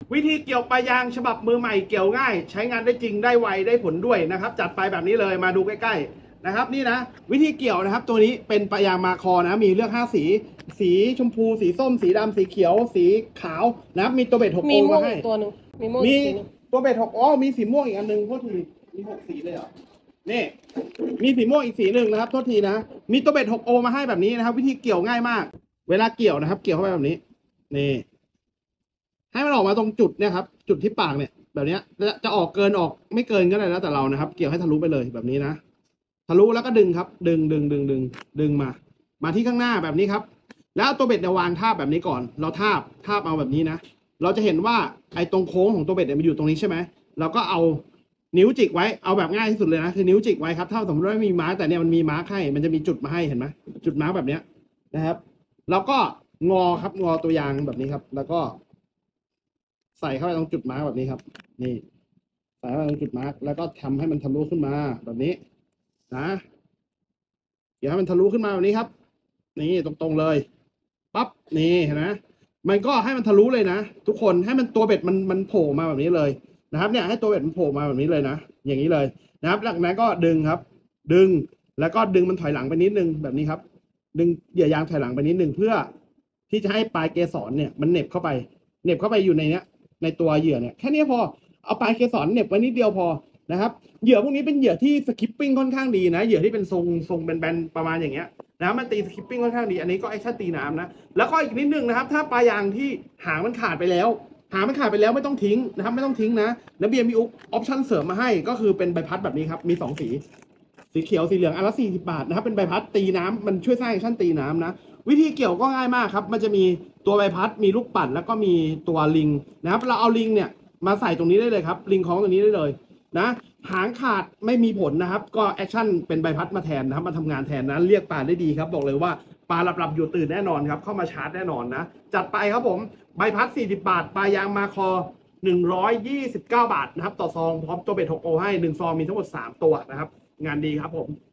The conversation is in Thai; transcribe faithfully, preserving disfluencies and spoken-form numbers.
วิธีเกี่ยวปลายางฉบับมือใหม่เกี่ยวง่ายใช้งานได้จริงได้ไวได้ผลด้วยนะครับจัดไปแบบนี้เลยมาดูใกล้ๆนะครับนี่นะวิธีเกี่ยวนะครับตัวนี้เป็นปลายางมาคอนะมีเลือกห้าสีสีชมพูสีส้มสีดำสีเขียวสีขาวนะครับมีตัวเบ็ดหกโอมีม่วมาง ให้อีกตัวหนึ่งมีม่วงมีอีกสีหนึ่งตัวเบ็ดหกอ๋อมีสีม่วงอีกอันหนึ่งโทษทีมีหกสีเลยเหรอนี่มีสีม่วงอีกสีหนึ่งนะครับโทษทีนะมีตัวเบ็ดหกโอมาให้แบบนี้นะครับวิธีเกี่ยวง่ายมากเวลาเกี่ยวนะครับ เกี่ยวเข้าไปแบบนี้นี่ให้มันออกมาตรงจุดเนี่ยครับจุดที่ปากเนี่ยแบบนี้จะจะออกเกินออกไม่เกินก็ได้แล้วแต่เรานะครับ เกี่ยวให้ทะลุไปเลยแบบนี้นะทะลุแล้วก็ดึงครับ ดึงดึงดึงดึงดึงมา มาที่ข้างหน้าแบบนี้ครับ แล้วตัวเบ็ดเนี่ยวางทาบแบบนี้ก่อน เราทาบทาบเอาแบบนี้นะเราจะเห็นว่าไอ้ตรงโค้งของตัวเบ็ดเนี่ยมันอยู่ตรงนี้ใช่ไหมเราก็เอานิ้วจิกไว้เอาแบบง่ายที่สุดเลยนะคือนิ้วจิกไว้ครับถ้าสมมติว่าไม่มีมาร์กแต่เนี่ยมันมีมาร์กให้มันจะมีจุดมาให้เห็นไหมจุดมาร์กแบบเนี้ยนะครับแล้วก็งอครับงอตัวยางแบบนี้ครับ แล้วก็ใส่เข้าไปตรงจุดมาร์กแบบนี้ครับ นี่ใส่เข้าไปตรงจุดมาร์กแล้วก็ทำให้มันทะลุขึ้นมาแบบนี้นะเดี๋ยวให้มันทะลุขึ้นมาแบบนี้ครับ นี่ตรงๆเลยปั๊บนี่เห็นไหมมันก็ให้มันทะลุเลยนะทุกคนให้มันตัวเบ็ดมันมันโผล่มาแบบนี้เลยนะครับเนี่ยให้ตัวเบ็ดมันโผล่มาแบบนี้เลยนะอย่างนี้เลยนะครับหลังจากนั้นก็ดึงครับ ดึงแล้วก็ดึงมันถอยหลังไปนิดนึงแบบนี้ครับ ดึงเหยื่อยางถอยหลังไปนิดนึงเพื่อที่จะให้ปลายเกสรเนี่ยมันเหน็บเข้าไปเหน็บเข้าไปอยู่ในเนี้ยในตัวเหยื่อเนี่ยแค่นี้พอเอาปลายเกสรเหน็บไว้นิดเดียวพอนะครับเหยื่อพวกนี้เป็นเหยื่อที่สกิปปิ้งค่อนข้างดีนะเหยื่อที่เป็นทรงทรงแบนๆประมาณอย่างเงี้ยนะมันตีสกิปปิ้งค่อนข้างดีอันนี้ก็แอคชั่นตีน้ำนะแล้วก็อีกนิดนึงนะครับถ้าปลายางที่หางมันขาดไปแล้วหางมันขาดไปแล้วไม่ต้องทิ้งนะครับไม่ต้องทิ้งนะแล้วเบียร์มีออปชั่นเสริมมาให้ก็คือเป็นใบพัดแบบนี้ครับมีสองสีสีเขียวสีเหลืองอันละสี่สิบบาทนะครับเป็นใบพัดตีน้ำมันช่วยสร้างแอคชั่นตีน้ำนะวิธีเกี่ยวก็ง่ายมากครับมันจะมีตัวใบพัดมีลูกปัดแล้วก็มีตัวลิงนะครับเราเอาลิงเนี่ยมาใส่ตรงนี้ได้เลยครับลิงคล้องตรงนี้ได้เลยนะหางขาดไม่มีผลนะครับก็แอคชั่นเป็นใบพัดมาแทนนะครับมาทำงานแทนนะเรียกปลาได้ดีครับบอกเลยว่าปลาหลับๆอยู่ตื่นแน่นอนครับเข้ามาชาร์จแน่นอนนะจัดไปครับผมใบพัดสี่สิบบาทปลายางมาคอหนึ่งร้อยยี่สิบเก้าบาทนะครับต่อซองพร้อมตัวเบ็ดหกโอให้หนึ่งซองมีทั้งหมดสามตัวนะครับงานดีครับผม